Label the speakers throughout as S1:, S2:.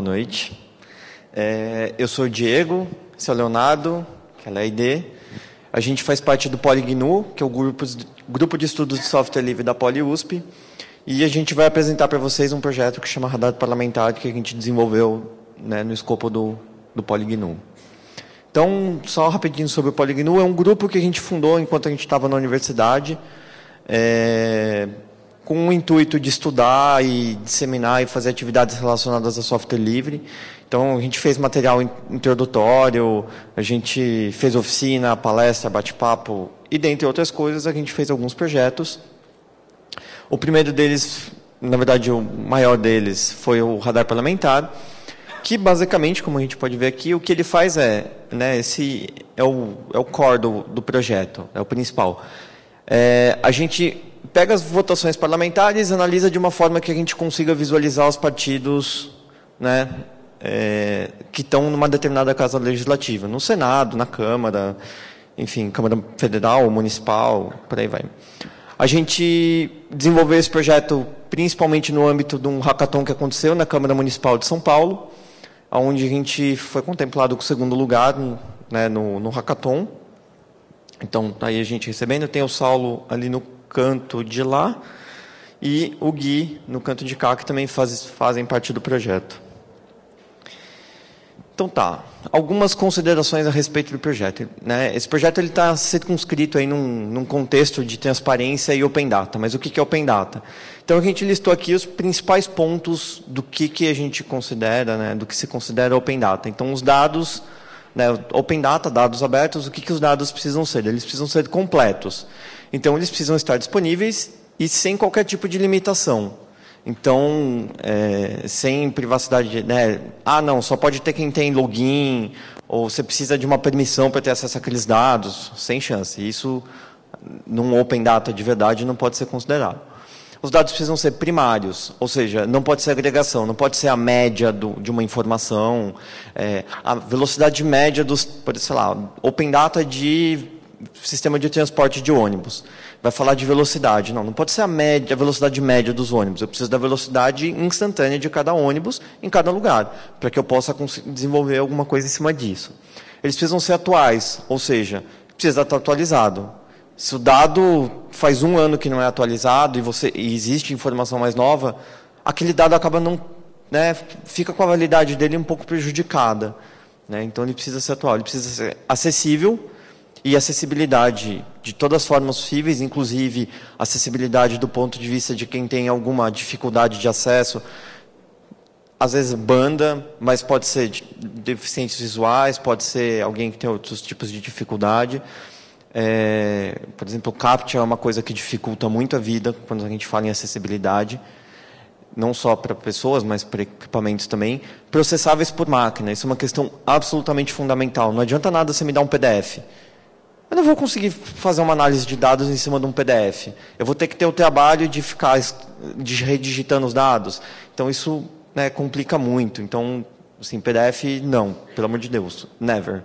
S1: noite. Eu sou o Diego, esse é o Leonardo, que ela é a ID. A gente faz parte do PoliGNU, que é o grupo de estudos de software livre da PoliUSP, e a gente vai apresentar para vocês um projeto que chama Radar Parlamentar, que a gente desenvolveu, né, no escopo do PoliGNU. Então, só rapidinho sobre o PoliGNU, é um grupo que a gente fundou enquanto a gente estava na universidade, com o intuito de estudar e disseminar e fazer atividades relacionadas a software livre. Então, a gente fez material introdutório, a gente fez oficina, palestra, bate-papo, e, dentre outras coisas, a gente fez alguns projetos. O primeiro deles, na verdade, o maior deles, foi o Radar Parlamentar, que, basicamente, como a gente pode ver aqui, o que ele faz esse é o core do projeto, é o principal. A gente pega as votações parlamentares e analisa de uma forma que a gente consiga visualizar os partidos, né, que estão numa determinada casa legislativa, no Senado, na Câmara, enfim, Câmara Federal, Municipal, por aí vai. A gente desenvolveu esse projeto principalmente no âmbito de um hackathon que aconteceu na Câmara Municipal de São Paulo, onde a gente foi contemplado com o segundo lugar, né, no hackathon. Então, tá aí a gente recebendo. Tem o Saulo ali no canto de lá e o Gui no canto de cá, que também fazem parte do projeto. Então tá, algumas considerações a respeito do projeto, né? Esse projeto está circunscrito aí num contexto de transparência e Open Data. Mas o que é Open Data? Então a gente listou aqui os principais pontos do que a gente considera, né, do que se considera Open Data. Então os dados, né, Open Data, dados abertos, o que os dados precisam ser? Eles precisam ser completos. Então eles precisam estar disponíveis e sem qualquer tipo de limitação. Então, sem privacidade, né? Não, só pode ter quem tem login, ou você precisa de uma permissão para ter acesso àqueles dados, sem chance. Isso, num Open Data de verdade, não pode ser considerado. Os dados precisam ser primários, ou seja, não pode ser agregação, não pode ser a média de uma informação, a velocidade média sei lá, Open Data de sistema de transporte de ônibus. Vai falar de velocidade. Não pode ser a velocidade média dos ônibus. Eu preciso da velocidade instantânea de cada ônibus em cada lugar, para que eu possa desenvolver alguma coisa em cima disso. Eles precisam ser atuais, ou seja, precisa estar atualizado. Se o dado faz 1 ano que não é atualizado e existe informação mais nova, aquele dado acaba fica com a validade dele um pouco prejudicada, né? Então ele precisa ser atual, ele precisa ser acessível. E acessibilidade de todas as formas possíveis, inclusive acessibilidade do ponto de vista de quem tem alguma dificuldade de acesso, às vezes banda, mas pode ser deficientes visuais, pode ser alguém que tem outros tipos de dificuldade. Por exemplo, o CAPTCHA é uma coisa que dificulta muito a vida quando a gente fala em acessibilidade, não só para pessoas, mas para equipamentos também. Processáveis por máquina, isso é uma questão absolutamente fundamental. Não adianta nada você me dar um PDF. Eu não vou conseguir fazer uma análise de dados em cima de um PDF. Eu vou ter que ter o trabalho de ficar redigitando os dados. Então, isso, né, complica muito. Então, assim, PDF, não. Pelo amor de Deus. Never.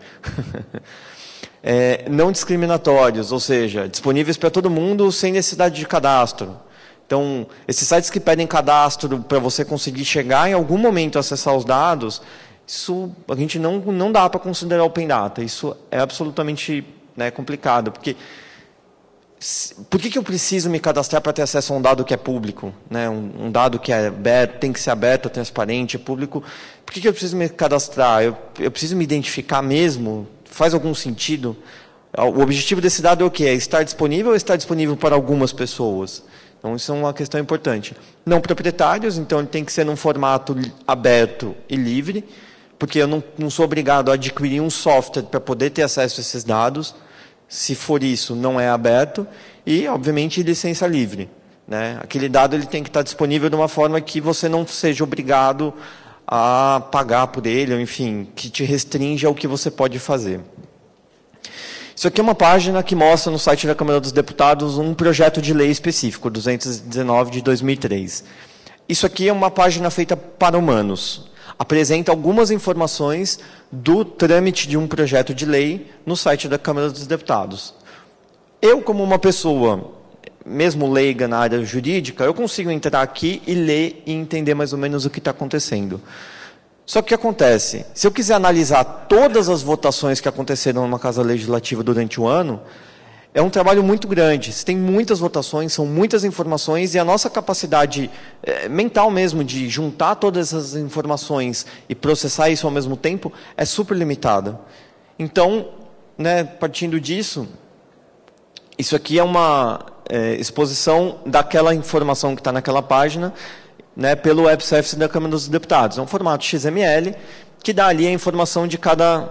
S1: Não discriminatórios, ou seja, disponíveis para todo mundo sem necessidade de cadastro. Então, esses sites que pedem cadastro para você conseguir chegar em algum momento a acessar os dados, isso a gente não dá para considerar Open Data. Isso é absolutamente complicado, porque por que eu preciso me cadastrar para ter acesso a um dado que é público, né? Um dado que é aberto, tem que ser aberto, transparente, é público. Por que eu preciso me cadastrar? Eu preciso me identificar mesmo? Faz algum sentido? O objetivo desse dado é o quê? É estar disponível ou estar disponível para algumas pessoas? Então, isso é uma questão importante. Não proprietários, então ele tem que ser num formato aberto e livre, porque eu não sou obrigado a adquirir um software para poder ter acesso a esses dados. Se for isso, não é aberto. E, obviamente, licença livre, né? Aquele dado ele tem que estar disponível de uma forma que você não seja obrigado a pagar por ele, ou, enfim, que te restringe ao que você pode fazer. Isso aqui é uma página que mostra no site da Câmara dos Deputados um projeto de lei específico, 219 de 2003. Isso aqui é uma página feita para humanos. Apresenta algumas informações do trâmite de um projeto de lei no site da Câmara dos Deputados. Eu, como uma pessoa, mesmo leiga na área jurídica, eu consigo entrar aqui e ler e entender mais ou menos o que está acontecendo. Só que o que acontece? Se eu quiser analisar todas as votações que aconteceram numa casa legislativa durante o ano, é um trabalho muito grande. Você tem muitas votações, são muitas informações, e a nossa capacidade mental mesmo de juntar todas essas informações e processar isso ao mesmo tempo é super limitada. Então, né, partindo disso, isso aqui é uma exposição daquela informação que está naquela página, né, pelo web service da Câmara dos Deputados. É um formato XML que dá ali a informação de cada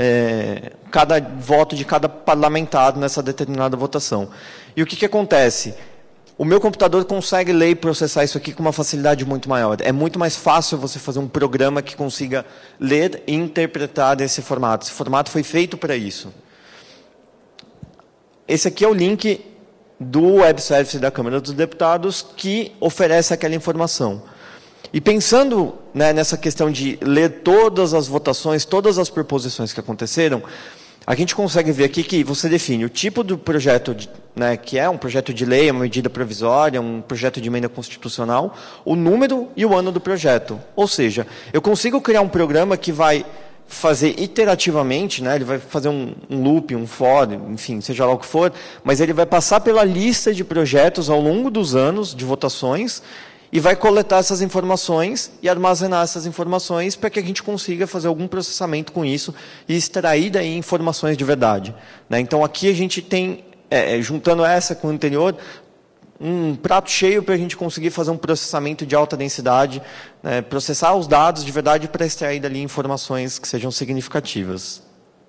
S1: voto de cada parlamentar nessa determinada votação. E o que acontece? O meu computador consegue ler e processar isso aqui com uma facilidade muito maior. É muito mais fácil você fazer um programa que consiga ler e interpretar esse formato. Esse formato foi feito para isso. Esse aqui é o link do web service da Câmara dos Deputados que oferece aquela informação. E pensando, né, nessa questão de ler todas as votações, todas as proposições que aconteceram, a gente consegue ver aqui que você define o tipo do projeto, né, que é um projeto de lei, uma medida provisória, um projeto de emenda constitucional, o número e o ano do projeto. Ou seja, eu consigo criar um programa que vai fazer iterativamente, né, ele vai fazer um loop, um for, enfim, seja lá o que for, mas ele vai passar pela lista de projetos ao longo dos anos de votações e vai coletar essas informações e armazenar essas informações para que a gente consiga fazer algum processamento com isso e extrair daí informações de verdade, né? Então aqui a gente tem, juntando essa com o anterior, um prato cheio para a gente conseguir fazer um processamento de alta densidade, né, processar os dados de verdade para extrair dali informações que sejam significativas.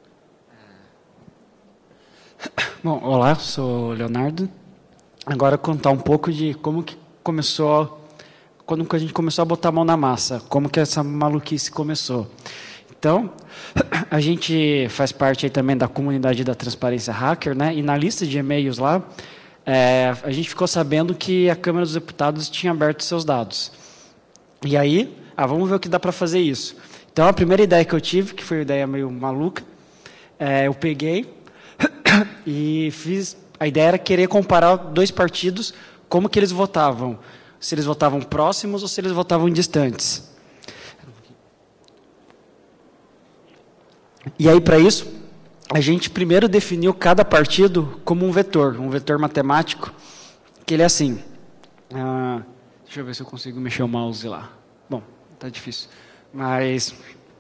S2: Bom, olá, sou o Leonardo. Agora contar um pouco de como que começou, quando a gente começou a botar a mão na massa, como que essa maluquice começou. Então, a gente faz parte aí também da comunidade da Transparência Hacker, né? E na lista de e-mails lá, a gente ficou sabendo que a Câmara dos Deputados tinha aberto seus dados. E aí, vamos ver o que dá para fazer isso. Então, a primeira ideia que eu tive, que foi uma ideia meio maluca, eu peguei e fiz... A ideia era querer comparar dois partidos, como que eles votavam. Se eles votavam próximos ou se eles votavam distantes. E aí, para isso, a gente primeiro definiu cada partido como um vetor matemático, que ele é assim. Deixa eu ver se eu consigo mexer o mouse lá. Bom, tá difícil. Mas,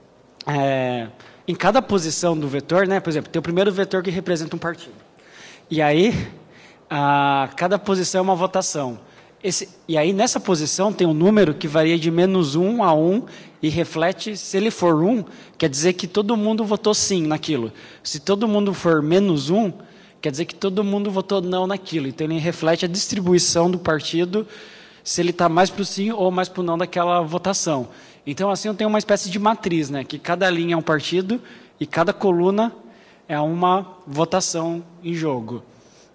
S2: em cada posição do vetor, né, por exemplo, tem o primeiro vetor que representa um partido. E aí, cada posição é uma votação. E aí, nessa posição, tem um número que varia de -1 a 1 e reflete, se ele for 1, quer dizer que todo mundo votou sim naquilo. Se todo mundo for -1, quer dizer que todo mundo votou não naquilo. Então, ele reflete a distribuição do partido, se ele está mais para o sim ou mais para o não daquela votação. Então, assim, eu tenho uma espécie de matriz, né, que cada linha é um partido e cada coluna é uma votação em jogo.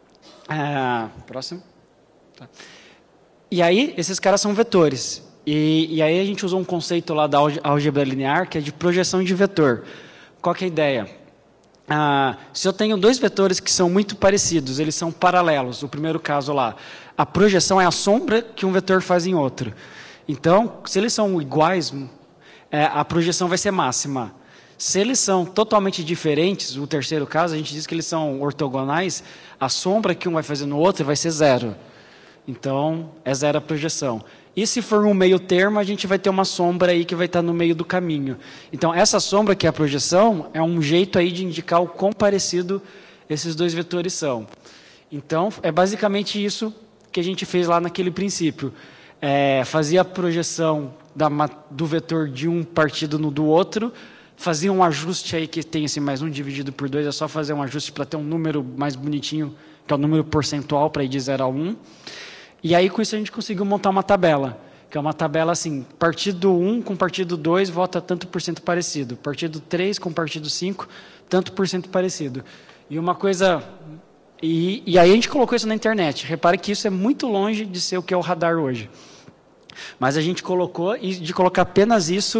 S2: Próximo. Tá. E aí, esses caras são vetores. E aí a gente usou um conceito lá da álgebra linear, que é de projeção de vetor. Qual que é a ideia? Se eu tenho dois vetores que são muito parecidos, eles são paralelos, o primeiro caso lá, a projeção é a sombra que um vetor faz em outro. Então, se eles são iguais, a projeção vai ser máxima. Se eles são totalmente diferentes, o terceiro caso, a gente diz que eles são ortogonais, a sombra que um vai fazer no outro vai ser 0. Então, é 0 a projeção. E se for um meio termo, a gente vai ter uma sombra aí que vai estar no meio do caminho. Então, essa sombra que é a projeção, é um jeito aí de indicar o quão parecido esses dois vetores são. Então, é basicamente isso que a gente fez lá naquele princípio. Fazia a projeção do vetor de um partido no do outro, fazia um ajuste aí que tem esse mais 1 dividido por 2, é só fazer um ajuste para ter um número mais bonitinho, que é o número percentual para ir de 0 a 1. E aí, com isso, a gente conseguiu montar uma tabela, que é uma tabela assim, partido 1 com partido 2 vota tanto por cento parecido, partido 3 com partido 5, tanto por cento parecido. E uma coisa... E aí a gente colocou isso na internet. Repare que isso é muito longe de ser o que é o radar hoje. Mas a gente colocou, e de colocar apenas isso,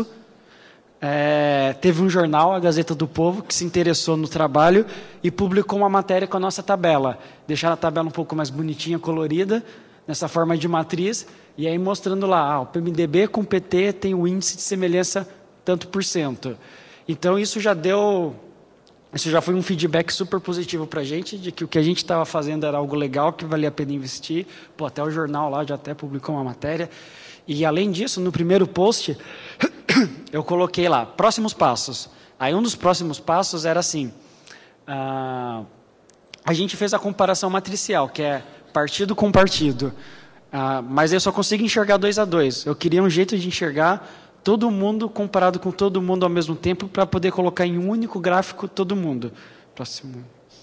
S2: teve um jornal, a Gazeta do Povo, que se interessou no trabalho e publicou uma matéria com a nossa tabela. Deixaram a tabela um pouco mais bonitinha, colorida, nessa forma de matriz, e aí mostrando lá, o PMDB com o PT tem o índice de semelhança tanto por cento. Então, isso já foi um feedback super positivo para a gente, de que o que a gente estava fazendo era algo legal, que valia a pena investir. Pô, até o jornal lá já até publicou uma matéria. E, além disso, no primeiro post, eu coloquei lá, próximos passos. Aí, um dos próximos passos era assim, a gente fez a comparação matricial, que é partido com partido. Mas eu só consigo enxergar 2 a 2. Eu queria um jeito de enxergar todo mundo comparado com todo mundo ao mesmo tempo para poder colocar em um único gráfico todo mundo. Próximo.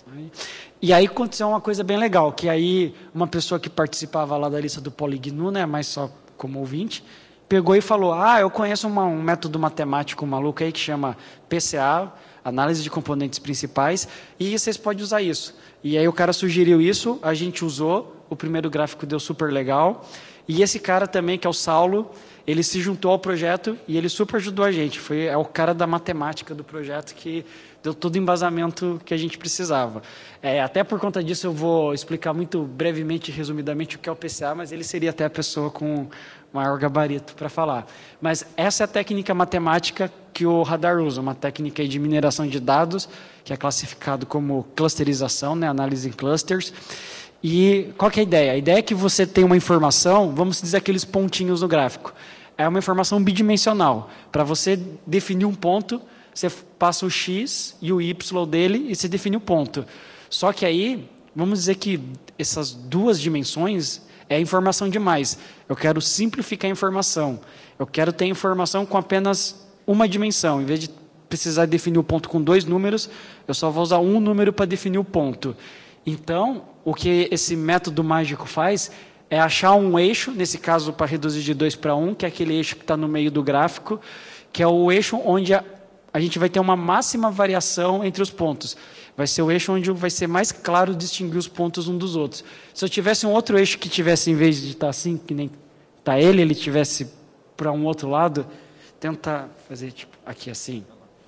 S2: E aí aconteceu uma coisa bem legal, que aí uma pessoa que participava lá da lista do Polignu, né, mas só como ouvinte, pegou e falou, eu conheço um método matemático maluco aí que chama PCA, análise de componentes principais, e vocês podem usar isso. E aí o cara sugeriu isso, a gente usou, o primeiro gráfico deu super legal, e esse cara também, que é o Saulo, ele se juntou ao projeto e ele super ajudou a gente. É o cara da matemática do projeto que deu todo o embasamento que a gente precisava. Até por conta disso eu vou explicar muito brevemente, resumidamente, o que é o PCA, mas ele seria até a pessoa com maior gabarito para falar. Mas essa é a técnica matemática que o Radar usa, uma técnica de mineração de dados, que é classificado como clusterização, né, análise em clusters. E qual que é a ideia? A ideia é que você tem uma informação, vamos dizer aqueles pontinhos no gráfico. É uma informação bidimensional. Para você definir um ponto, você passa o x e o y dele e você define o ponto. Só que aí, vamos dizer que essas 2 dimensões é informação demais. Eu quero simplificar a informação. Eu quero ter informação com apenas uma dimensão. Em vez de precisar definir o ponto com 2 números, eu só vou usar um número para definir o ponto. Então, o que esse método mágico faz é achar um eixo, nesse caso para reduzir de 2 para 1, que é aquele eixo que está no meio do gráfico, que é o eixo onde a gente vai ter uma máxima variação entre os pontos. Vai ser o eixo onde vai ser mais claro distinguir os pontos um dos outros. Se eu tivesse um outro eixo que tivesse, em vez de estar assim, que nem está ele tivesse para um outro lado, tenta fazer tipo aqui assim.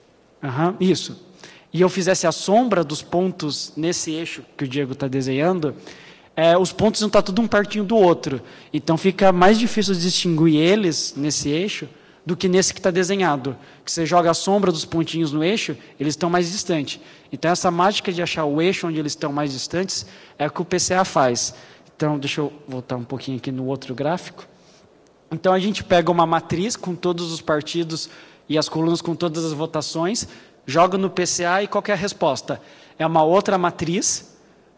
S2: Isso. E eu fizesse a sombra dos pontos nesse eixo que o Diego está desenhando, os pontos não estão tudo um pertinho do outro. Então fica mais difícil distinguir eles nesse eixo do que nesse que está desenhado. Que você joga a sombra dos pontinhos no eixo, eles estão mais distantes. Então essa mágica de achar o eixo onde eles estão mais distantes é o que o PCA faz. Então deixa eu voltar um pouquinho aqui no outro gráfico. Então a gente pega uma matriz com todos os partidos e as colunas com todas as votações, joga no PCA e qual que é a resposta? É uma outra matriz,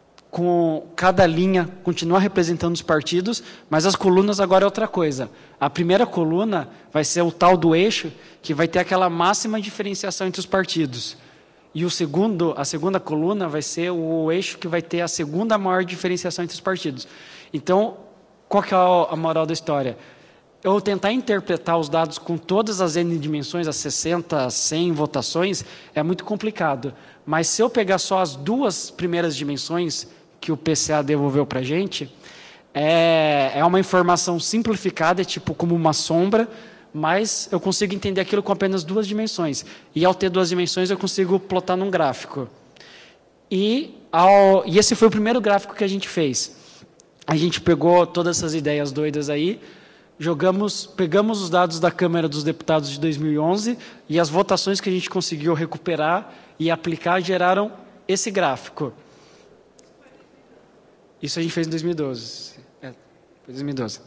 S2: com cada linha continuar representando os partidos, mas as colunas agora é outra coisa. A primeira coluna vai ser o tal do eixo, que vai ter aquela máxima diferenciação entre os partidos. E a segunda coluna vai ser o eixo que vai ter a segunda maior diferenciação entre os partidos. Então, qual que é a moral da história? Eu tentar interpretar os dados com todas as N dimensões, as 60, 100 votações, é muito complicado. Mas se eu pegar só as 2 primeiras dimensões que o PCA devolveu para a gente, é uma informação simplificada, é tipo como uma sombra, mas eu consigo entender aquilo com apenas 2 dimensões. E ao ter 2 dimensões, eu consigo plotar num gráfico. E esse foi o primeiro gráfico que a gente fez. A gente pegou todas essas ideias doidas aí, pegamos os dados da Câmara dos Deputados de 2011 e as votações que a gente conseguiu recuperar e aplicar geraram esse gráfico. Isso a gente fez em 2012. Foi 2012.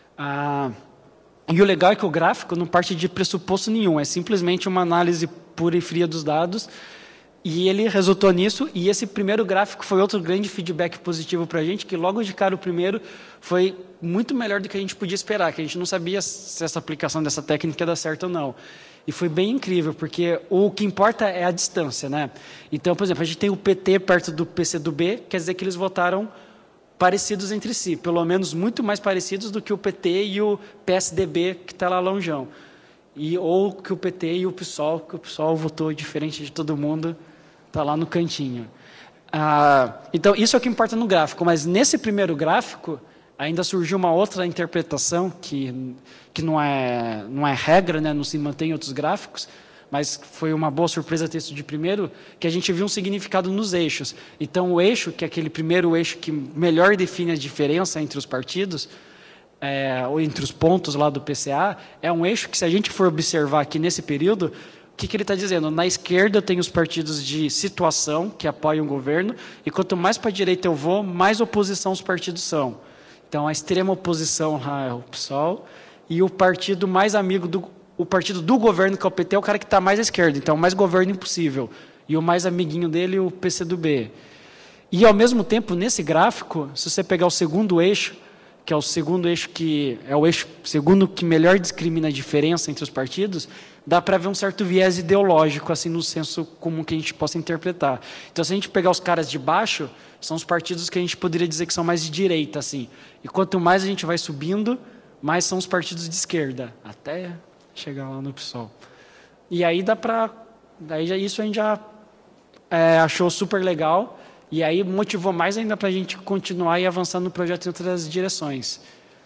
S2: E o legal é que o gráfico não parte de pressuposto nenhum, é simplesmente uma análise pura e fria dos dados, e ele resultou nisso, e esse primeiro gráfico foi outro grande feedback positivo para a gente, que logo de cara o primeiro foi muito melhor do que a gente podia esperar, que a gente não sabia se essa aplicação dessa técnica ia dar certo ou não. E foi bem incrível, porque o que importa é a distância, né? Então, por exemplo, a gente tem o PT perto do PCdoB, quer dizer que eles votaram parecidos entre si, pelo menos muito mais parecidos do que o PT e o PSDB, que está lá longeão. Ou que o PT e o PSOL, que o PSOL votou diferente de todo mundo, está lá no cantinho. Então, isso é o que importa no gráfico, mas nesse primeiro gráfico, ainda surgiu uma outra interpretação, que não é regra, né, não se mantém em outros gráficos, mas foi uma boa surpresa ter isso de primeiro, que a gente viu um significado nos eixos. Então, o eixo, que é aquele primeiro eixo que melhor define a diferença entre os partidos, ou entre os pontos lá do PCA, é um eixo que, se a gente for observar aqui nesse período, o que ele está dizendo? Na esquerda eu tenho os partidos de situação, que apoiam o governo, e quanto mais para a direita eu vou, mais oposição os partidos são. Então, a extrema oposição lá é o PSOL, e o partido mais amigo o partido do governo, que é o PT, é o cara que está mais à esquerda, então mais governo impossível. E o mais amiguinho dele, o PCdoB. E, ao mesmo tempo, nesse gráfico, se você pegar o segundo eixo, que é o segundo eixo que é o eixo segundo que melhor discrimina a diferença entre os partidos, dá para ver um certo viés ideológico, assim, no senso comum que a gente possa interpretar. Então, se a gente pegar os caras de baixo, são os partidos que a gente poderia dizer que são mais de direita, assim. E quanto mais a gente vai subindo, mais são os partidos de esquerda, até chegar lá no PSOL. E aí dá para... isso a gente já achou super legal, e aí motivou mais ainda para a gente continuar e avançar no projeto em outras direções.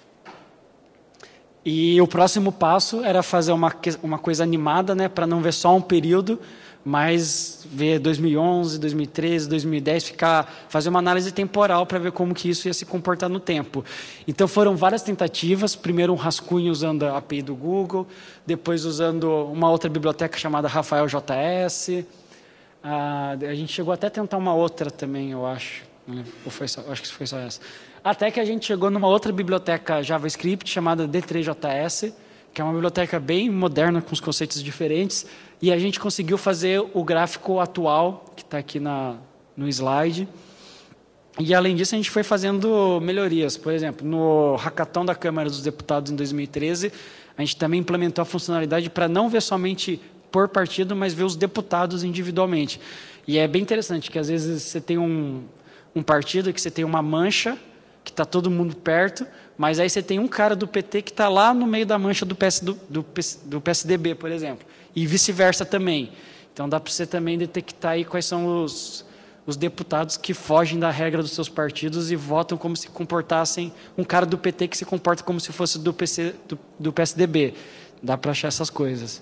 S2: E o próximo passo era fazer uma coisa animada, né, para não ver só um período, mas ver 2011, 2013, 2010, fazer uma análise temporal para ver como que isso ia se comportar no tempo. Então foram várias tentativas, primeiro um rascunho usando a API do Google, depois usando uma outra biblioteca chamada Rafael JS. A gente chegou até a tentar uma outra também, eu acho. Ou acho que foi só essa. Até que a gente chegou numa outra biblioteca JavaScript chamada D3JS, que é uma biblioteca bem moderna, com os conceitos diferentes, e a gente conseguiu fazer o gráfico atual, que está aqui no slide. E, além disso, a gente foi fazendo melhorias. Por exemplo, no hackathon da Câmara dos Deputados, em 2013, a gente também implementou a funcionalidade para não ver somente por partido, mas ver os deputados individualmente. E é bem interessante que, às vezes, você tem um partido que você tem uma mancha, que está todo mundo perto, mas aí você tem um cara do PT que está lá no meio da mancha do PSDB, por exemplo, e vice-versa também. Então, dá para você também detectar aí quais são os deputados que fogem da regra dos seus partidos e votam como se comportassem um cara do PT que se comporta como se fosse do PSDB. Dá para achar essas coisas.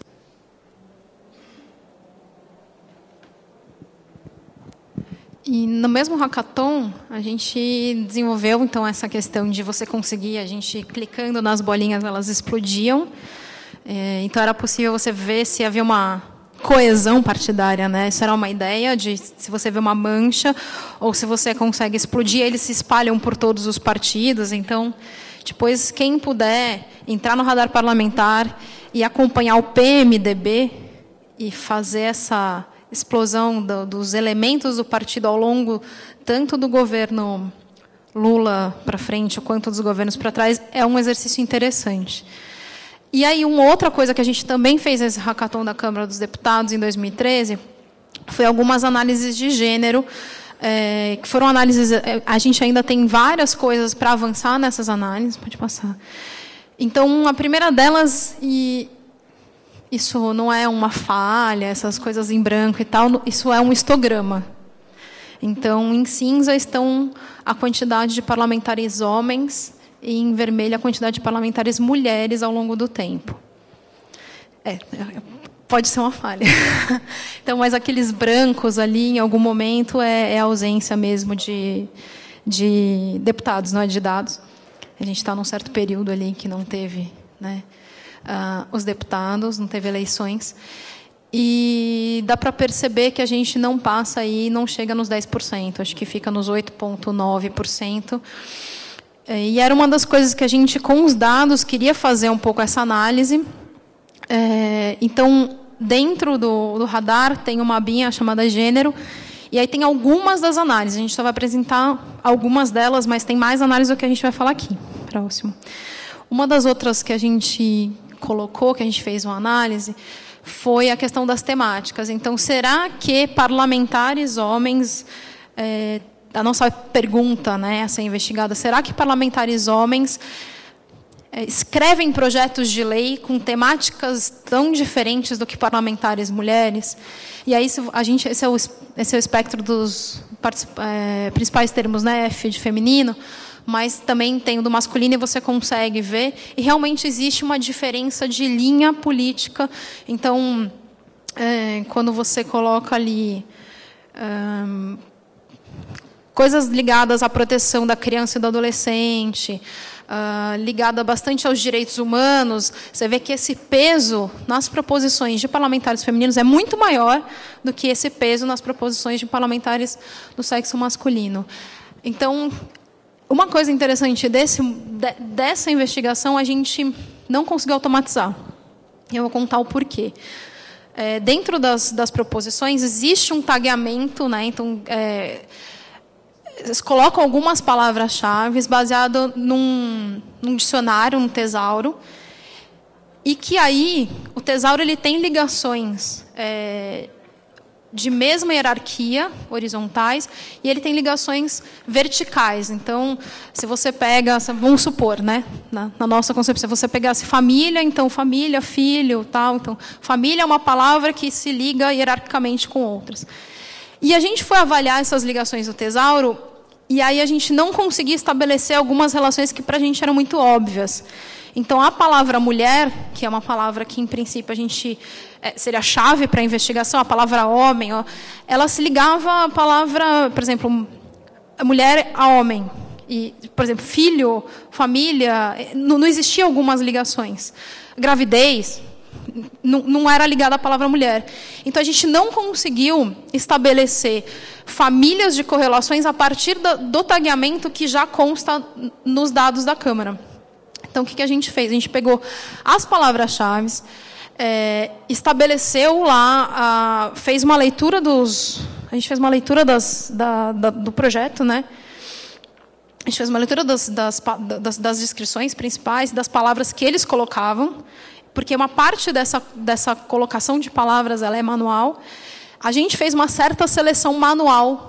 S3: E no mesmo hackathon, a gente desenvolveu, então, essa questão de você conseguir, a gente clicando nas bolinhas, elas explodiam. Então, era possível você ver se havia uma coesão partidária, né? Isso era uma ideia de se você vê uma mancha ou se você consegue explodir, eles se espalham por todos os partidos. Então, depois, quem puder entrar no radar parlamentar e acompanhar o PMDB e fazer essa explosão dos elementos do partido ao longo tanto do governo Lula para frente quanto dos governos para trás, é um exercício interessante. E aí, uma outra coisa que a gente também fez nesse hackathon da Câmara dos Deputados, em 2013, foi algumas análises de gênero, que foram análises... A gente ainda tem várias coisas para avançar nessas análises. Pode passar. Então, a primeira delas... Isso não é uma falha, essas coisas em branco e tal, isso é um histograma. Então, em cinza estão a quantidade de parlamentares homens e em vermelho a quantidade de parlamentares mulheres ao longo do tempo. Pode ser uma falha. Então, mas aqueles brancos ali, em algum momento, é a ausência mesmo de deputados, não é de dados. A gente está num certo período ali que não teve... né, os deputados, não teve eleições, e dá para perceber que a gente não passa aí, não chega nos 10%, acho que fica nos 8,9%. E era uma das coisas que a gente, com os dados, queria fazer um pouco essa análise. Então, dentro do radar, tem uma abinha chamada gênero, e aí tem algumas das análises. A gente só vai apresentar algumas delas, mas tem mais análises do que a gente vai falar aqui. Próximo. Uma das outras que a gente colocou, que a gente fez uma análise, foi a questão das temáticas. Então, será que parlamentares homens... a nossa pergunta, né, essa investigada, será que parlamentares homens escrevem projetos de lei com temáticas tão diferentes do que parlamentares mulheres? E aí, esse é o espectro dos principais termos, né, F de feminino, mas também tem o do masculino e você consegue ver. E realmente existe uma diferença de linha política. Então, quando você coloca ali coisas ligadas à proteção da criança e do adolescente, ligada bastante aos direitos humanos, você vê que esse peso nas proposições de parlamentares femininos é muito maior do que esse peso nas proposições de parlamentares do sexo masculino. Então, uma coisa interessante dessa investigação, a gente não conseguiu automatizar. Eu vou contar o porquê. Dentro das proposições, existe um tagueamento, né? Então, eles colocam algumas palavras-chave baseado num dicionário, num tesauro, e que aí o tesauro ele tem ligações de mesma hierarquia, horizontais, e ele tem ligações verticais. Então, se você pega, vamos supor, né, na nossa concepção, você pegasse família, então família, filho, tal, então família é uma palavra que se liga hierarquicamente com outras. E a gente foi avaliar essas ligações do tesauro, e aí a gente não conseguia estabelecer algumas relações que para a gente eram muito óbvias. Então, a palavra mulher, que é uma palavra que, em princípio, a gente seria a chave para a investigação, a palavra homem, ela se ligava à palavra, por exemplo, mulher a homem. E, por exemplo, filho, família, não existiam algumas ligações. Gravidez não era ligada à palavra mulher. Então, a gente não conseguiu estabelecer famílias de correlações a partir do tagueamento que já consta nos dados da Câmara. Então, o que a gente fez? A gente pegou as palavras-chave, estabeleceu lá, fez uma leitura a gente fez uma leitura do projeto, né? A gente fez uma leitura das descrições principais, das palavras que eles colocavam, porque uma parte dessa colocação de palavras ela é manual. A gente fez uma certa seleção manual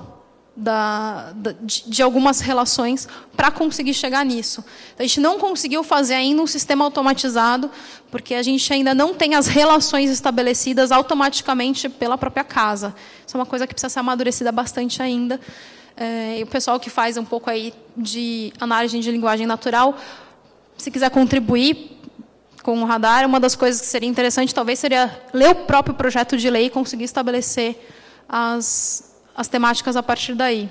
S3: de algumas relações para conseguir chegar nisso. A gente não conseguiu fazer ainda um sistema automatizado, porque a gente ainda não tem as relações estabelecidas automaticamente pela própria casa. Isso é uma coisa que precisa ser amadurecida bastante ainda. E o pessoal que faz um pouco aí de análise de linguagem natural, se quiser contribuir com o radar, uma das coisas que seria interessante talvez seria ler o próprio projeto de lei e conseguir estabelecer as temáticas a partir daí.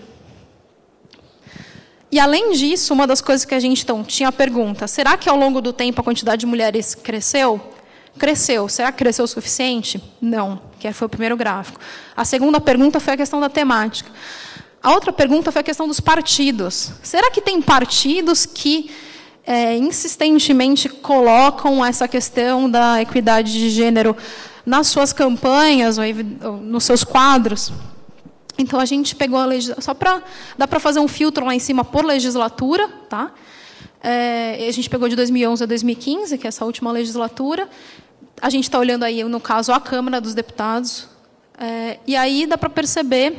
S3: E, além disso, uma das coisas que a gente tinha a pergunta, será que, ao longo do tempo, a quantidade de mulheres cresceu? Cresceu. Será que cresceu o suficiente? Não, que foi o primeiro gráfico. A segunda pergunta foi a questão da temática. A outra pergunta foi a questão dos partidos. Será que tem partidos que insistentemente colocam essa questão da equidade de gênero nas suas campanhas ou nos seus quadros? Então, a gente pegou a legislatura, dá para fazer um filtro lá em cima por legislatura, tá? A gente pegou de 2011 a 2015, que é essa última legislatura. A gente está olhando aí, no caso, a Câmara dos Deputados. E aí dá para perceber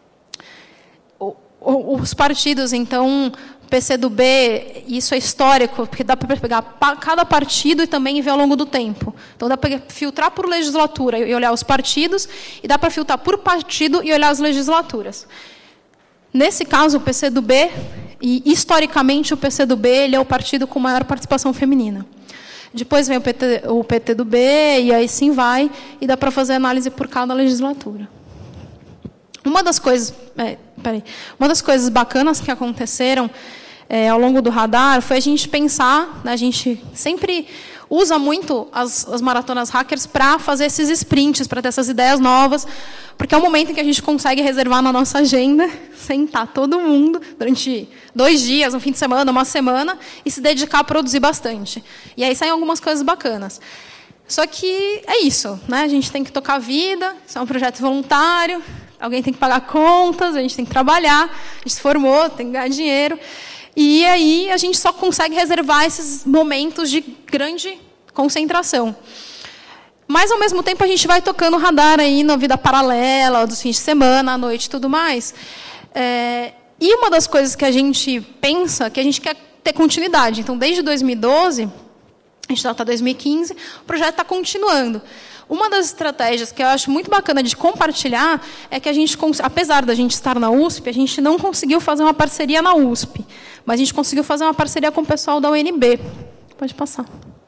S3: os partidos, então, PCdoB, isso é histórico, porque dá para pegar cada partido e também ver ao longo do tempo. Então, dá para filtrar por legislatura e olhar os partidos, e dá para filtrar por partido e olhar as legislaturas. Nesse caso, o PCdoB, e historicamente o PCdoB ele é o partido com maior participação feminina. Depois vem o PTdoB, e aí sim vai, e dá para fazer análise por cada legislatura. Uma das coisas bacanas que aconteceram ao longo do radar foi a gente pensar, né, a gente sempre usa muito as maratonas hackers para fazer esses sprints, para ter essas ideias novas, porque é o momento em que a gente consegue reservar na nossa agenda, sentar todo mundo durante 2 dias, um fim de semana, uma semana, e se dedicar a produzir bastante. E aí saem algumas coisas bacanas. Só que é isso, né? A gente tem que tocar a vida, isso é um projeto voluntário, alguém tem que pagar contas, a gente tem que trabalhar, a gente se formou, tem que ganhar dinheiro. E aí a gente só consegue reservar esses momentos de grande concentração. Mas, ao mesmo tempo, a gente vai tocando radar aí na vida paralela, dos fins de semana, à noite e tudo mais. E uma das coisas que a gente pensa, que a gente quer ter continuidade. Então, desde 2012, a gente está em 2015, o projeto está continuando. Uma das estratégias que eu acho muito bacana de compartilhar é que a gente, apesar da gente estar na USP, a gente não conseguiu fazer uma parceria na USP, mas a gente conseguiu fazer uma parceria com o pessoal da UNB. Pode passar.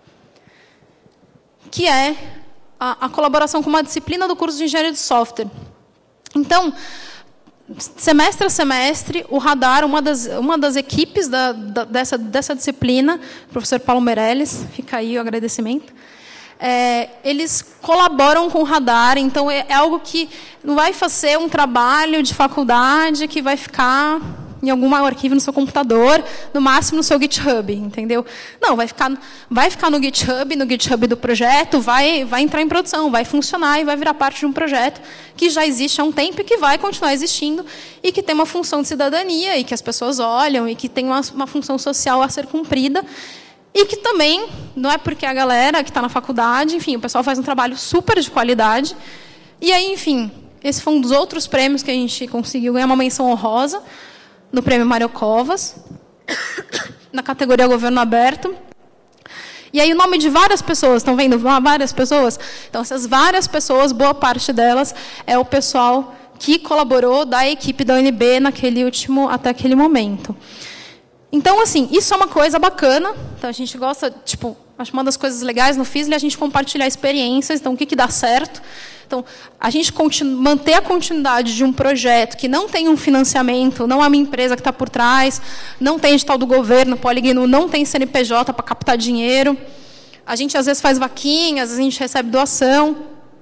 S3: Que é a colaboração com uma disciplina do curso de Engenharia de Software. Então, semestre a semestre, o radar, uma das equipes dessa disciplina, o professor Paulo Meirelles, fica aí o agradecimento, eles colaboram com o radar, então é algo que não vai fazer um trabalho de faculdade que vai ficar em algum arquivo no seu computador, no máximo no seu GitHub, entendeu? Não, vai ficar no GitHub do projeto, vai entrar em produção, vai funcionar e vai virar parte de um projeto que já existe há um tempo e que vai continuar existindo e que tem uma função de cidadania e que as pessoas olham e que tem uma função social a ser cumprida e que também, não é porque a galera que está na faculdade, enfim, o pessoal faz um trabalho super de qualidade e aí, enfim, esse foi um dos outros prêmios que a gente conseguiu ganhar uma menção honrosa no Prêmio Mário Covas, na categoria Governo Aberto. E aí o nome de várias pessoas, estão vendo? Várias pessoas? Então, essas várias pessoas, boa parte delas, é o pessoal que colaborou da equipe da UNB até aquele momento. Então, assim, isso é uma coisa bacana. Então, a gente gosta, acho uma das coisas legais no FISL é a gente compartilhar experiências. Então, o que dá certo? Então, a gente manter a continuidade de um projeto que não tem um financiamento, não é uma empresa que está por trás, não tem edital do governo, Polígono não tem CNPJ para captar dinheiro. A gente, às vezes, faz vaquinhas, às vezes a gente recebe doação.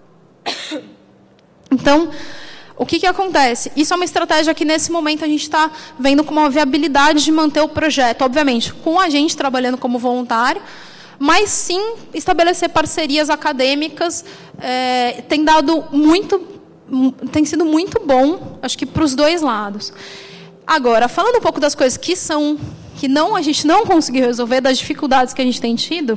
S3: Então, o que acontece? Isso é uma estratégia que, nesse momento, a gente está vendo como uma viabilidade de manter o projeto. Obviamente, com a gente trabalhando como voluntário, mas sim estabelecer parcerias acadêmicas tem sido muito bom, acho que para os dois lados. Agora, falando um pouco das coisas que a gente não conseguiu resolver, das dificuldades que a gente tem tido,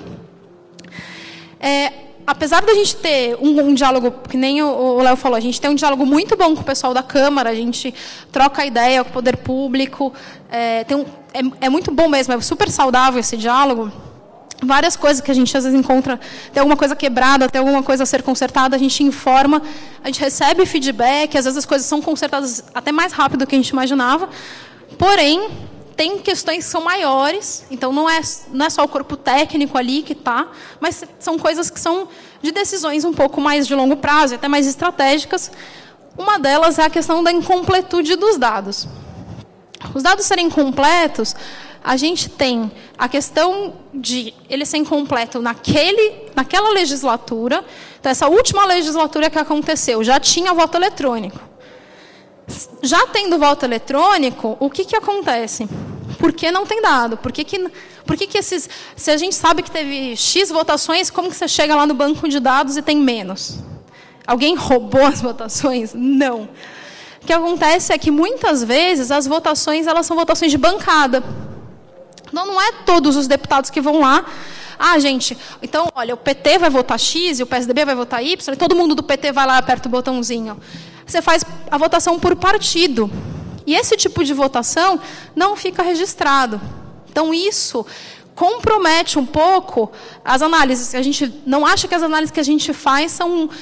S3: apesar da gente ter um diálogo, que nem o Léo falou, a gente tem um diálogo muito bom com o pessoal da Câmara, a gente troca ideia com o poder público, é muito bom mesmo, é super saudável esse diálogo. Várias coisas que a gente às vezes encontra, tem alguma coisa quebrada, tem alguma coisa a ser consertada, a gente informa, a gente recebe feedback, às vezes as coisas são consertadas até mais rápido do que a gente imaginava, porém, tem questões que são maiores, então não é só o corpo técnico ali que está, mas são coisas que são de decisões um pouco mais de longo prazo, até mais estratégicas. Uma delas é a questão da incompletude dos dados. Os dados serem completos, a gente tem a questão de ele ser incompleto naquela legislatura. Então, essa última legislatura que aconteceu, já tinha voto eletrônico. Já tendo voto eletrônico, o que acontece? Por que não tem dado? Por que se a gente sabe que teve X votações, como que você chega lá no banco de dados e tem menos? Alguém roubou as votações? Não. O que acontece é que, muitas vezes, as votações elas são votações de bancada. Então, não é todos os deputados que vão lá. Gente, então, olha, o PT vai votar X e o PSDB vai votar Y, e todo mundo do PT vai lá e aperta o botãozinho. Você faz a votação por partido. E esse tipo de votação não fica registrado. Então, isso compromete um pouco as análises. A gente não acha que as análises que a gente faz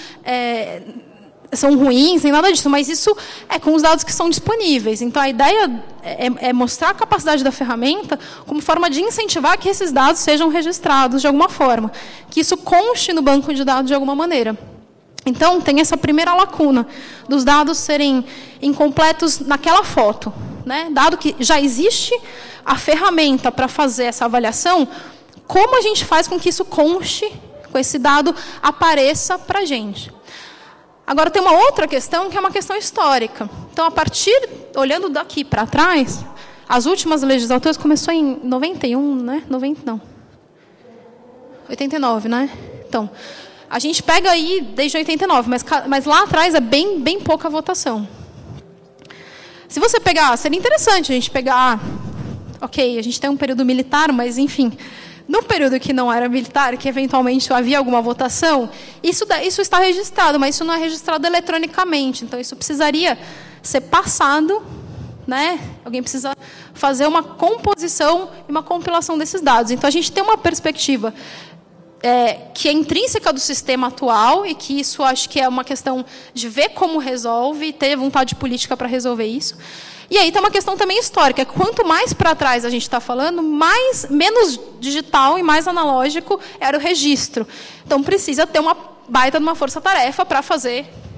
S3: são ruins, nem nada disso, mas isso é com os dados que são disponíveis. Então, a ideia é mostrar a capacidade da ferramenta como forma de incentivar que esses dados sejam registrados de alguma forma, que isso conste no banco de dados de alguma maneira. Então, tem essa primeira lacuna dos dados serem incompletos naquela foto, né? Dado que já existe a ferramenta para fazer essa avaliação, como a gente faz com que isso conste, com esse dado apareça para a gente? Agora, tem uma outra questão, que é uma questão histórica. Então, olhando daqui para trás, as últimas legislaturas começou em 91, né? 89, né? Então, a gente pega aí desde 89, mas lá atrás é bem pouca votação. Se você pegar, seria interessante a gente pegar, ok, a gente tem um período militar, mas, enfim, no período que não era militar, que eventualmente havia alguma votação, isso está registrado, mas isso não é registrado eletronicamente. Então, isso precisaria ser passado, né? Alguém precisa fazer uma composição e uma compilação desses dados. Então, a gente tem uma perspectiva que é intrínseca do sistema atual e que isso acho que é uma questão de ver como resolve e ter vontade política para resolver isso. E aí tem uma questão também histórica. Quanto mais para trás a gente está falando, menos digital e mais analógico era o registro. Então, precisa ter uma baita de uma força-tarefa para fazer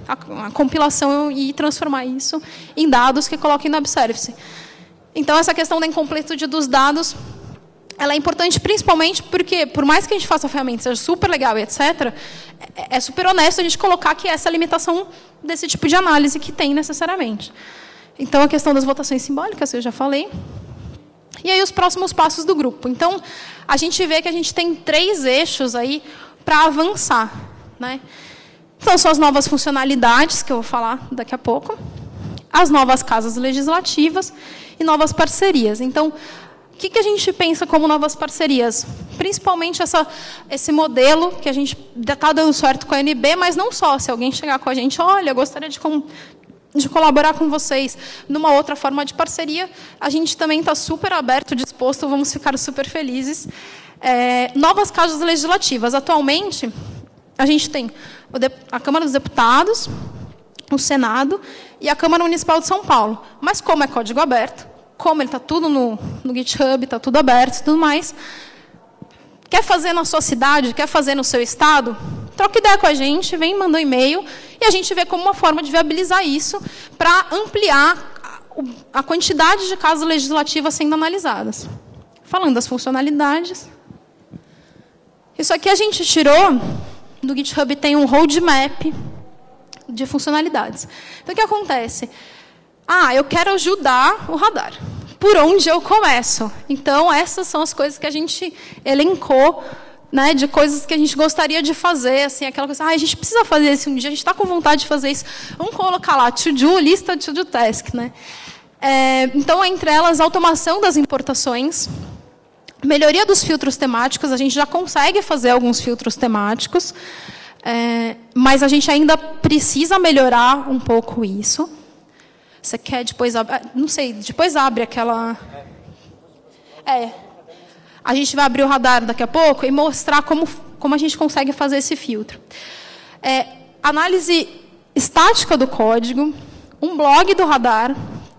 S3: a compilação e transformar isso em dados que coloquem no web-service. Então, essa questão da incompletude dos dados, ela é importante principalmente porque, por mais que a gente faça a ferramenta, seja super legal e etc., é super honesto a gente colocar que essa é a limitação desse tipo de análise que tem necessariamente. Então, a questão das votações simbólicas, eu já falei. E aí, os próximos passos do grupo. Então, a gente vê que a gente tem 3 eixos aí para avançar, né? Então, são as novas funcionalidades, que eu vou falar daqui a pouco, as novas casas legislativas e novas parcerias. Então, o que a gente pensa como novas parcerias? Principalmente esse modelo que a gente está dando certo com a ANB, mas não só. Se alguém chegar com a gente, olha, eu gostaria de colaborar com vocês numa outra forma de parceria, a gente também está super aberto, disposto, vamos ficar super felizes. Novas casas legislativas. Atualmente, a gente tem a Câmara dos Deputados, o Senado e a Câmara Municipal de São Paulo. Mas como é código aberto, como ele está tudo no GitHub, está tudo aberto e tudo mais, quer fazer na sua cidade, quer fazer no seu estado, troca ideia com a gente, vem, manda um e-mail, e a gente vê como uma forma de viabilizar isso para ampliar a quantidade de casas legislativas sendo analisadas. Falando das funcionalidades, isso aqui a gente tirou, no GitHub tem um roadmap de funcionalidades. Então, o que acontece? Eu quero ajudar o radar. Por onde eu começo? Então, essas são as coisas que a gente elencou, né, de coisas que a gente gostaria de fazer, assim, aquela coisa, a gente precisa fazer isso um dia, a gente está com vontade de fazer isso. Vamos colocar lá, to-do, lista de to-do task, né? Então, entre elas, automação das importações, melhoria dos filtros temáticos, a gente já consegue fazer alguns filtros temáticos, mas a gente ainda precisa melhorar um pouco isso. Você quer depois... Não sei, depois abre aquela... A gente vai abrir o radar daqui a pouco e mostrar como a gente consegue fazer esse filtro. Análise estática do código, um blog do radar,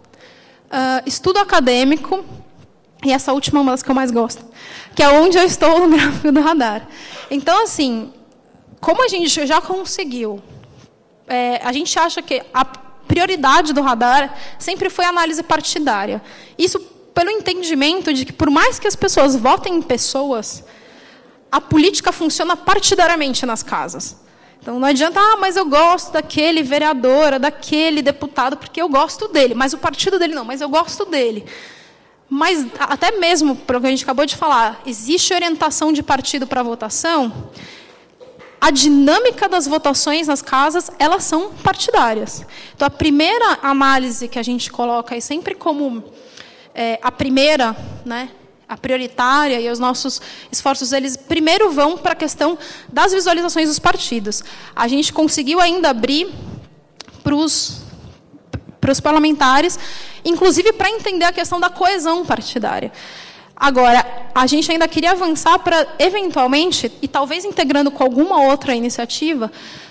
S3: estudo acadêmico, e essa última é uma das que eu mais gosto, que é onde eu estou no gráfico do radar. Então, assim, como a gente já conseguiu, a gente acha que a prioridade do radar sempre foi a análise partidária. Isso pelo entendimento de que, por mais que as pessoas votem em pessoas, a política funciona partidariamente nas casas. Então, não adianta, mas eu gosto daquele vereador, daquele deputado, porque eu gosto dele, mas o partido dele não, mas eu gosto dele. Mas, até mesmo, pelo que a gente acabou de falar, existe orientação de partido para a votação, a dinâmica das votações nas casas, elas são partidárias. Então, a primeira análise que a gente coloca, é sempre como a primeira, né, a prioritária, e os nossos esforços, eles primeiro vão para a questão das visualizações dos partidos. A gente conseguiu ainda abrir para os parlamentares, inclusive para entender a questão da coesão partidária. Agora, a gente ainda queria avançar para, eventualmente, e talvez integrando com alguma outra iniciativa,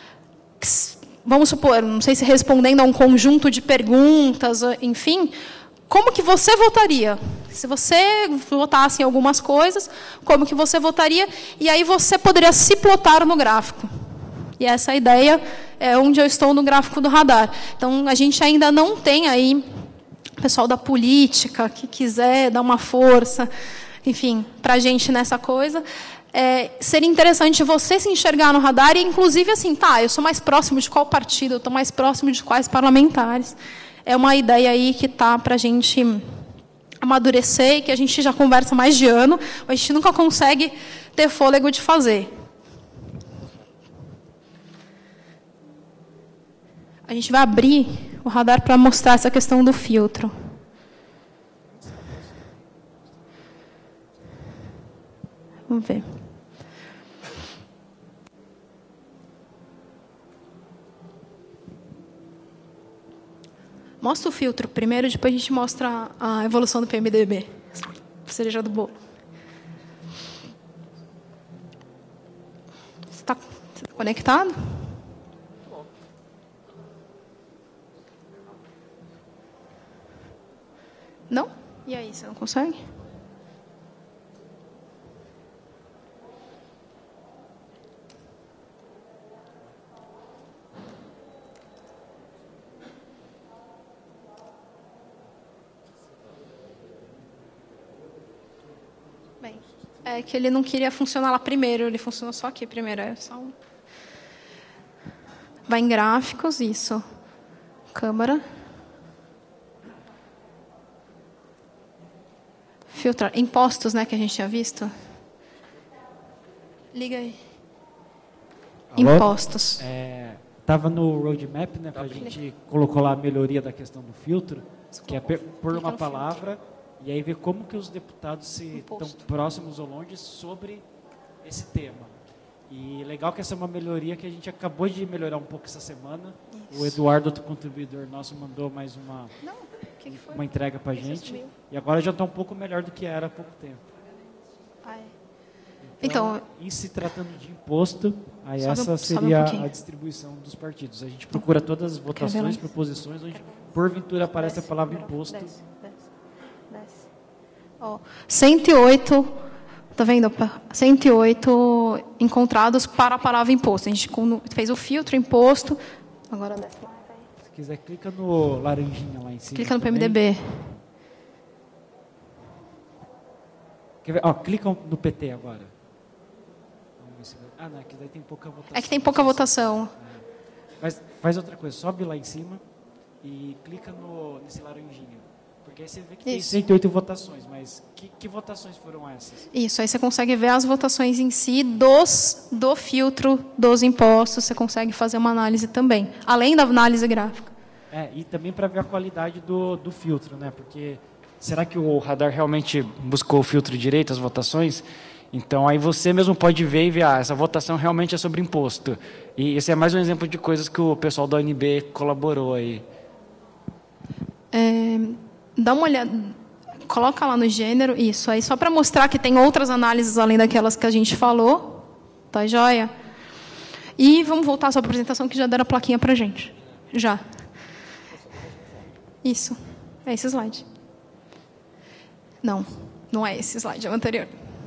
S3: vamos supor, não sei se respondendo a um conjunto de perguntas, enfim, como que você votaria? Se você votasse em algumas coisas, como que você votaria? E aí você poderia se plotar no gráfico. E essa ideia é onde eu estou no gráfico do radar. Então, a gente ainda não tem aí pessoal da política que quiser dar uma força, enfim, para a gente nessa coisa. Seria interessante você se enxergar no radar e, inclusive, assim, eu sou mais próximo de qual partido, eu estou mais próximo de quais parlamentares. É uma ideia aí que está para a gente amadurecer e que a gente já conversa mais de ano, mas a gente nunca consegue ter fôlego de fazer. A gente vai abrir o radar para mostrar essa questão do filtro. Vamos ver. Mostra o filtro primeiro, depois a gente mostra a evolução do PMDB. Cereja do bolo. Você está conectado? Não? E aí, você não consegue? Bem, é que ele não queria funcionar lá primeiro, ele funcionou só aqui primeiro. É só um... Vai em gráficos, isso. Câmara. Filtrar. Impostos, né, que a gente tinha visto. Liga aí.
S4: Alô?
S3: Impostos.
S4: Estava no roadmap, né? A gente colocou lá a melhoria da questão do filtro, que é pôr uma palavra e aí ver como que os deputados estão próximos ou longe sobre esse tema. E legal que essa é uma melhoria que a gente acabou de melhorar um pouco essa semana. Isso. O Eduardo, outro contribuidor nosso, mandou mais uma entrega para a gente. E agora já está um pouco melhor do que era há pouco tempo. Então, em se tratando de imposto, aí essa seria a distribuição dos partidos. A gente procura todas as votações, proposições, onde porventura aparece a palavra imposto.
S3: 108, tá vendo? 108 encontrados para a palavra imposto. A gente fez o filtro imposto. Agora desce.
S4: Se quiser, clica no laranjinha lá em cima.
S3: Clica no
S4: também.
S3: PMDB.
S4: Quer ver? Clica no PT agora. Não, é que daí tem pouca votação.
S3: É que tem pouca votação.
S4: Mas faz outra coisa, sobe lá em cima e clica nesse laranjinha. Porque aí você vê que tem 108 votações, mas que votações foram essas? Isso,
S3: aí você consegue ver as votações em si do filtro dos impostos, você consegue fazer uma análise também, além da análise gráfica.
S4: E também para ver a qualidade do filtro, né? Porque
S2: será que o radar realmente buscou o filtro direito, as votações? Então, aí você mesmo pode ver e ver, essa votação realmente é sobre imposto. E esse é mais um exemplo de coisas que o pessoal da ONB colaborou aí.
S3: Dá uma olhada, coloca lá no gênero, isso aí, só para mostrar que tem outras análises além daquelas que a gente falou, tá joia? E vamos voltar à sua apresentação, que já deram a plaquinha para a gente. Já. Isso. É esse slide. Não, não é esse slide, é o anterior.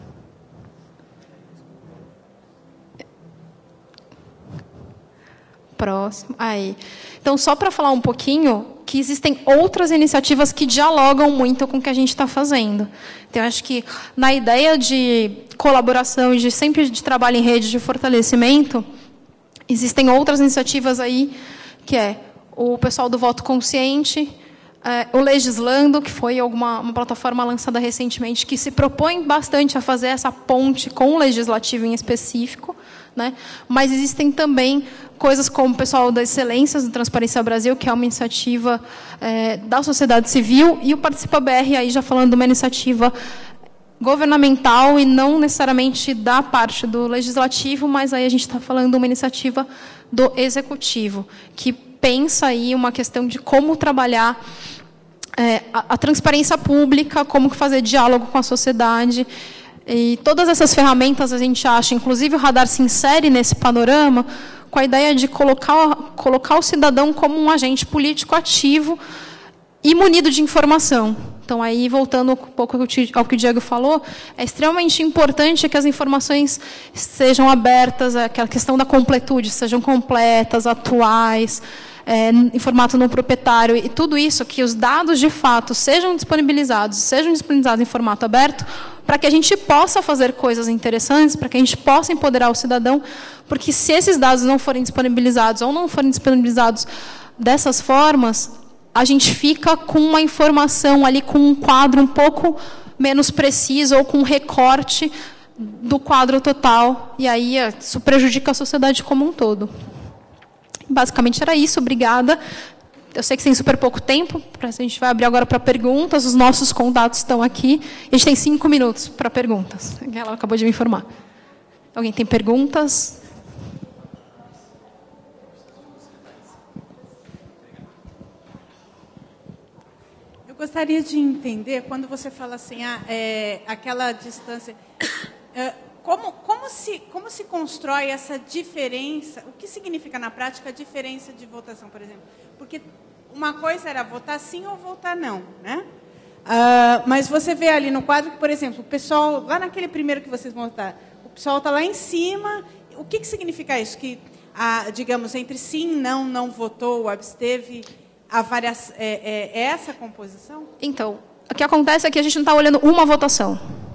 S3: Próximo. Aí. Então, só para falar um pouquinho, que existem outras iniciativas que dialogam muito com o que a gente está fazendo. Então, eu acho que na ideia de colaboração e sempre de trabalho em rede de fortalecimento, existem outras iniciativas aí, que é o pessoal do voto consciente, o Legislando, que foi uma plataforma lançada recentemente, que se propõe bastante a fazer essa ponte com o legislativo em específico, né? Mas existem também coisas como o pessoal das Excelências do Transparência Brasil, que é uma iniciativa da sociedade civil, e o Participa BR, aí já falando de uma iniciativa governamental e não necessariamente da parte do legislativo, mas aí a gente está falando de uma iniciativa do executivo, que pensa aí uma questão de como trabalhar a transparência pública, como fazer diálogo com a sociedade. E todas essas ferramentas a gente acha, inclusive o radar se insere nesse panorama, com a ideia de colocar o cidadão como um agente político ativo e munido de informação. Então, aí, voltando um pouco ao que o Diego falou, é extremamente importante que as informações sejam abertas, aquela questão da completude, sejam completas, atuais, em formato não proprietário, e tudo isso, que os dados, de fato, sejam disponibilizados em formato aberto, para que a gente possa fazer coisas interessantes, para que a gente possa empoderar o cidadão, porque se esses dados não forem disponibilizados ou não forem disponibilizados dessas formas, a gente fica com uma informação ali, com um quadro um pouco menos preciso ou com um recorte do quadro total, e aí isso prejudica a sociedade como um todo. Basicamente era isso, obrigada. Eu sei que tem super pouco tempo, a gente vai abrir agora para perguntas, os nossos contatos estão aqui. A gente tem 5 minutos para perguntas. Ela acabou de me informar. Alguém tem perguntas?
S5: Eu gostaria de entender, quando você fala assim, aquela distância... Como se constrói essa diferença? O que significa, na prática, a diferença de votação, por exemplo? Porque uma coisa era votar sim ou votar não, né? Mas você vê ali no quadro que, por exemplo, o pessoal, lá naquele primeiro que vocês mostraram, o pessoal está lá em cima. O que significa isso? Que, digamos, entre sim, não votou, absteve, a variação, é essa a composição?
S3: Então, o que acontece é que a gente não está olhando uma votação.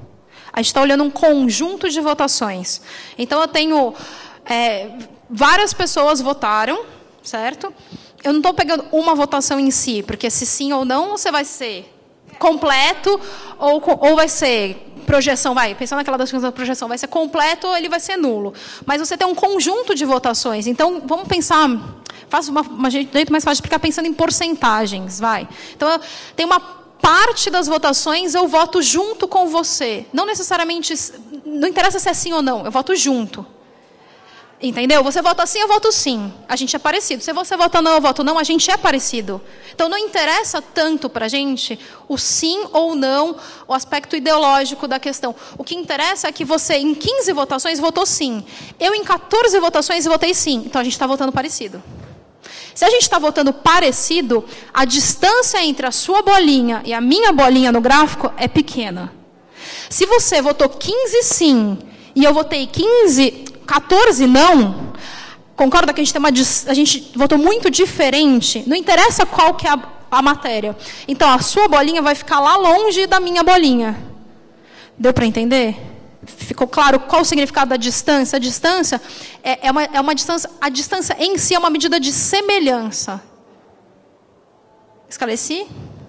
S3: A gente está olhando um conjunto de votações. Então, eu tenho várias pessoas votaram, certo? Eu não estou pegando uma votação em si, porque se sim ou não, você vai ser completo ou vai ser projeção, pensando naquela da projeção, vai ser completo ou ele vai ser nulo. Mas você tem um conjunto de votações. Então, vamos pensar, faço uma jeito mais fácil de ficar pensando em porcentagens, Então, tem uma parte das votações, eu voto junto com você. Não necessariamente, não interessa se é sim ou não, eu voto junto. Entendeu? Você vota sim, eu voto sim. A gente é parecido. Se você vota não, eu voto não, a gente é parecido. Então, não interessa tanto para a gente o sim ou não, o aspecto ideológico da questão. O que interessa é que você, em 15 votações, votou sim. Eu, em 14 votações, votei sim. Então, a gente está votando parecido. Se a gente está votando parecido, a distância entre a sua bolinha e a minha bolinha no gráfico é pequena. Se você votou 15 sim e eu votei 14 não, concorda que a gente votou muito diferente? Não interessa qual que é a matéria. Então, a sua bolinha vai ficar lá longe da minha bolinha. Deu para entender? Ficou claro qual o significado da distância? A distância é uma distância. A distância em si é uma medida de semelhança. Esclareci?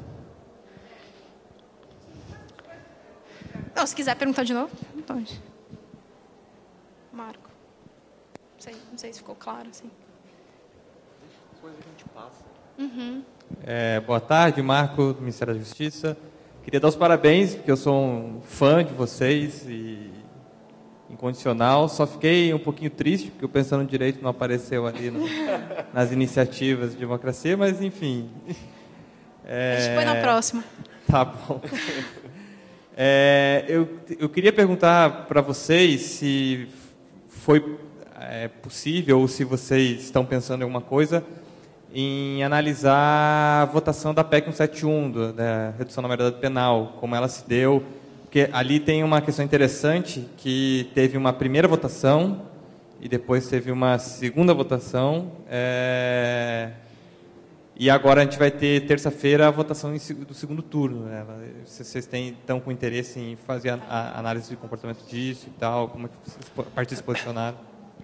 S3: Não, se quiser perguntar de novo, pode. Marco. Não sei se ficou claro. Assim.
S6: Depois a gente passa. Boa tarde, Marco, do Ministério da Justiça. Queria dar os parabéns, porque eu sou um fã de vocês e incondicional. Só fiquei um pouquinho triste, porque o Pensando Direito não apareceu ali nas iniciativas de democracia, mas enfim.
S3: A gente põe na próxima.
S6: Tá bom. Eu queria perguntar para vocês se foi possível, ou se vocês estão pensando em alguma coisa, em analisar a votação da PEC 171, da redução da maioridade penal, como ela se deu, porque ali tem uma questão interessante, que teve uma primeira votação e depois teve uma segunda votação, e agora a gente vai ter, terça-feira, a votação do segundo turno. Vocês estão com interesse em fazer a análise de comportamento disso e tal, como é que vocês partem se posicionaram?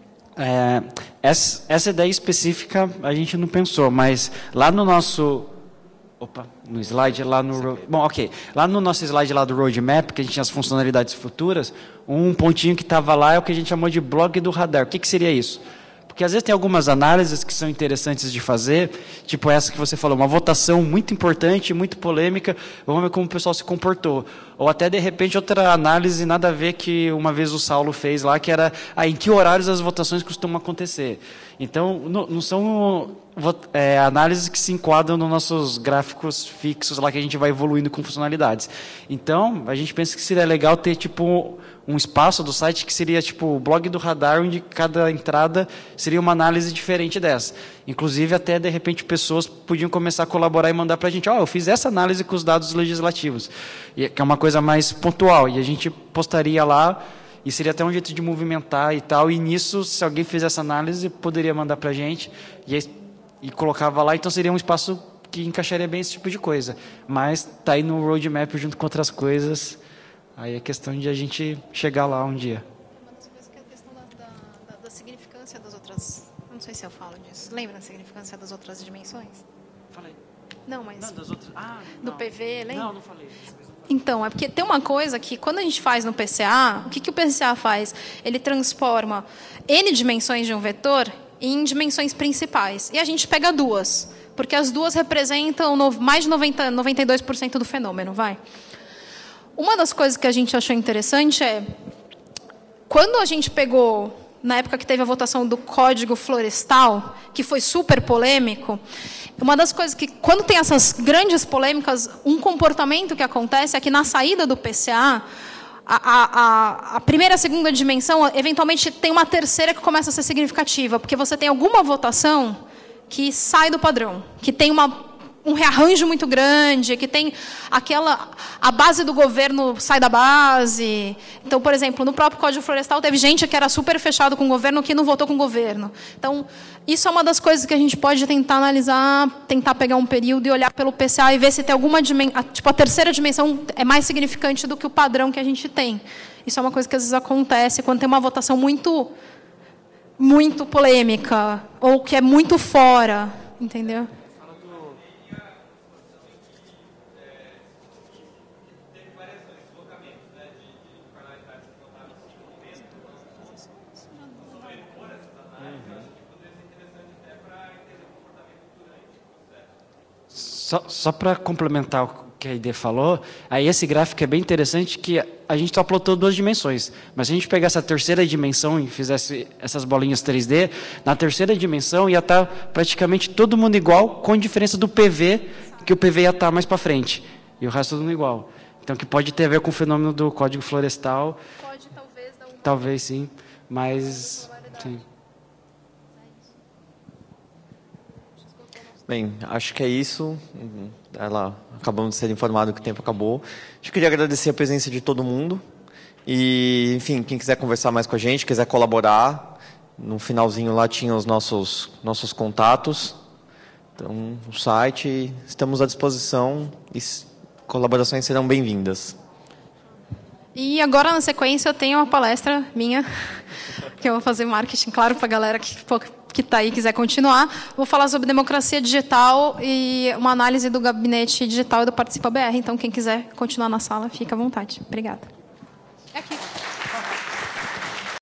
S2: Essa ideia específica a gente não pensou, mas lá no nosso... no slide lá no... Bom, ok. Lá no nosso slide lá do roadmap, que a gente tinha as funcionalidades futuras, um pontinho que estava lá é o que a gente chamou de blog do radar. O que seria isso? Porque às vezes tem algumas análises que são interessantes de fazer, tipo essa que você falou, uma votação muito importante, muito polêmica, vamos ver como o pessoal se comportou. Ou até, de repente, outra análise nada a ver que uma vez o Saulo fez lá, que era em que horários as votações costumam acontecer. Então, não são análises que se enquadram nos nossos gráficos fixos lá que a gente vai evoluindo com funcionalidades. Então, a gente pensa que seria legal ter tipo um espaço do site que seria tipo o blog do radar, onde cada entrada seria uma análise diferente dessa. Inclusive, até de repente, pessoas podiam começar a colaborar e mandar para a gente, eu fiz essa análise com os dados legislativos, que é uma coisa mais pontual, e a gente postaria lá, e seria até um jeito de movimentar e tal, e nisso, se alguém fizesse essa análise, poderia mandar para a gente, e colocava lá, então seria um espaço que encaixaria bem esse tipo de coisa. Mas está aí no roadmap junto com outras coisas, aí é questão de a gente chegar lá um dia.
S3: Uma das coisas que é a questão da significância das outras... Não sei se eu falo disso. Lembra da significância das outras dimensões?
S2: Falei.
S3: Não, mas...
S2: Não, das outras...
S3: do PV, lembra?
S2: Não falei.
S3: Então, é porque tem uma coisa que, quando a gente faz no PCA, o que o PCA faz? Ele transforma N dimensões de um vetor em dimensões principais. E a gente pega duas, porque as duas representam mais de 92% do fenômeno, Uma das coisas que a gente achou interessante é, quando a gente pegou, na época que teve a votação do Código Florestal, que foi super polêmico, uma das coisas que, quando tem essas grandes polêmicas, um comportamento que acontece é que, na saída do PCA, a primeira e a segunda dimensão, eventualmente, tem uma terceira que começa a ser significativa, porque você tem alguma votação que sai do padrão, que tem um rearranjo muito grande, que tem a base do governo sai da base. Então, por exemplo, no próprio Código Florestal teve gente que era super fechado com o governo que não votou com o governo. Então, isso é uma das coisas que a gente pode tentar analisar, tentar pegar um período e olhar pelo PCA e ver se tem alguma dimensão, tipo, a terceira dimensão é mais significante do que o padrão que a gente tem. Isso é uma coisa que às vezes acontece quando tem uma votação muito polêmica ou que é muito fora, entendeu?
S2: Só para complementar o que a Aide falou, aí esse gráfico é bem interessante, que a gente só plotou 2 dimensões. Mas se a gente pegasse a terceira dimensão e fizesse essas bolinhas 3D, na terceira dimensão ia estar praticamente todo mundo igual, com a diferença do PV, que o PV ia estar mais para frente. E o resto todo mundo igual. Então, que pode ter a ver com o fenômeno do Código Florestal.
S3: Pode, talvez, dar um...
S2: Talvez, sim. Mas, sim.
S1: Bem, acho que é isso. Acabamos de ser informados que o tempo acabou. Eu queria agradecer a presença de todo mundo. E, enfim, quem quiser conversar mais com a gente, quiser colaborar, no finalzinho lá tinha os nossos contatos. Então, o site, estamos à disposição e colaborações serão bem-vindas.
S3: E agora, na sequência, eu tenho uma palestra minha, que eu vou fazer marketing, claro, para a galera que está aí e quiser continuar. Vou falar sobre democracia digital e uma análise do gabinete digital e do Participa BR. Então, quem quiser continuar na sala, fica à vontade. Obrigada.